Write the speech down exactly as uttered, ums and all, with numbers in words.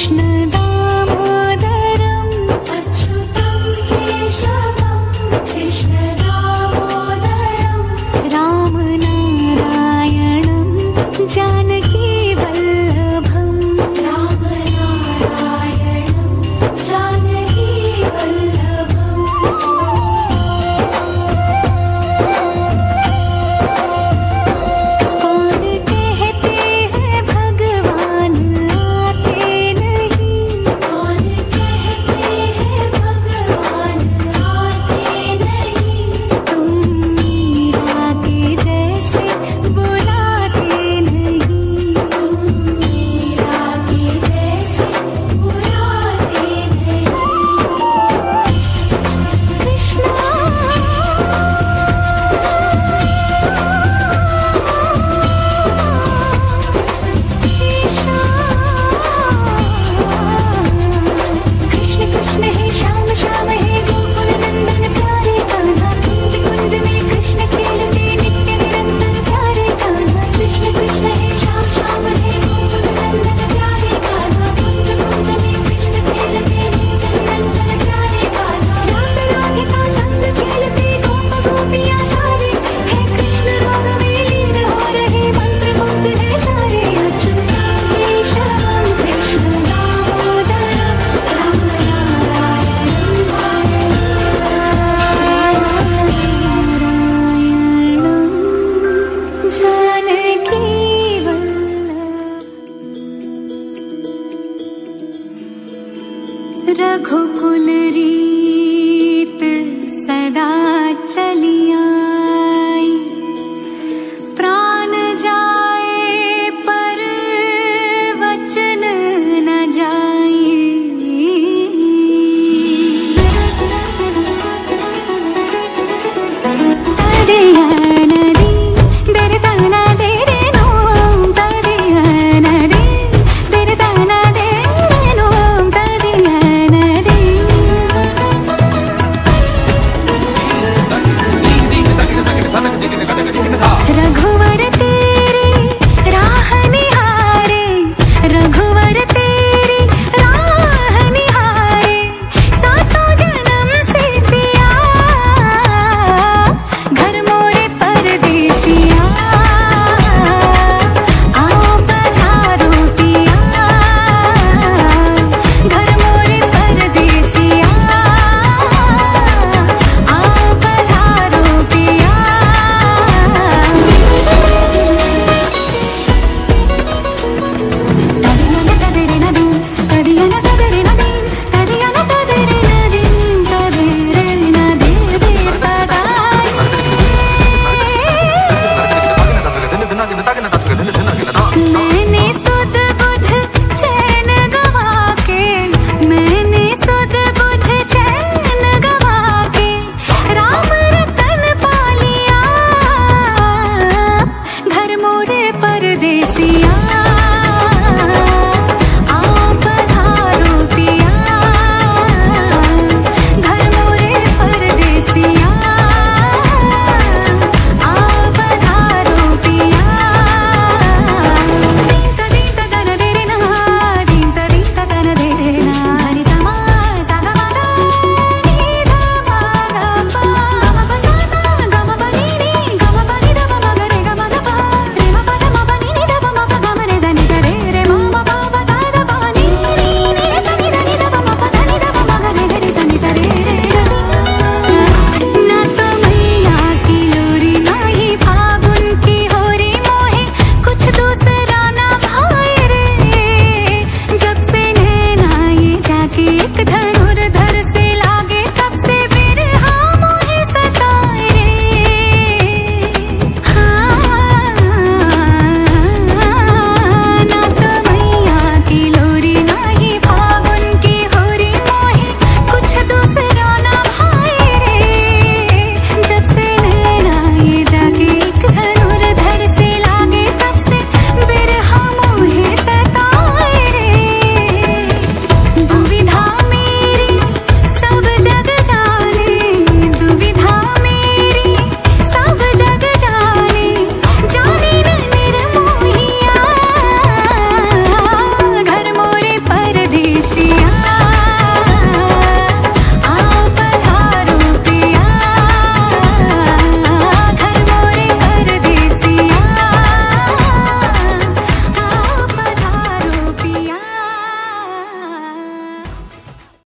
कृष्ण दामोदरम् अच्युतं केशवं कृष्ण दामोदरम् रामनारायणं जानकी वल्लभम् रामनारायणं जानकी वल्लभम्। कौन कहते हैं भगवान आते नहीं, कौन कहते हैं भगवान आते नहीं, तुम मीरा के जैसे बुलाते नहीं, तुम मीरा के जैसे बुलाते नहीं। कृष्णा कृष्ण कृष्ण हे श्याम श्याम हे गोकुल नंदन प्यारे कान्हा, कुंज कुंज में कृष्ण खेलते नित्य निरंतर प्यारे कान्हा। कृष्ण कृष्ण हे श्याम श्याम हे गोकुल नंदन प्यारे कान्हा, कुंज कुंज में कृष्ण खेलते नित्य निरंतर प्यारे कान्हा। रास राधिका संग खेलते गोप गोपियाँ सारे, हे कृष्ण राग में लीन हो रहे मंत्र मुग्ध है सारे। अच्युतं केशवं कृष्ण दामोदरम् रामनारायणं जानकी वल्लभ। रघुकुल रीत सदा चलिया,